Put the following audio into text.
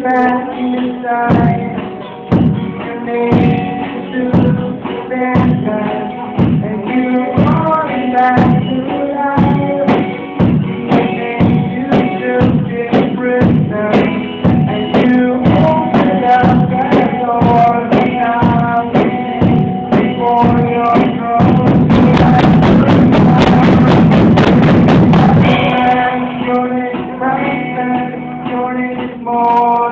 back inside. You need to stand back, and you want back to life. And you took it prisoner, and you opened up that door. Now before your throne, your name is more.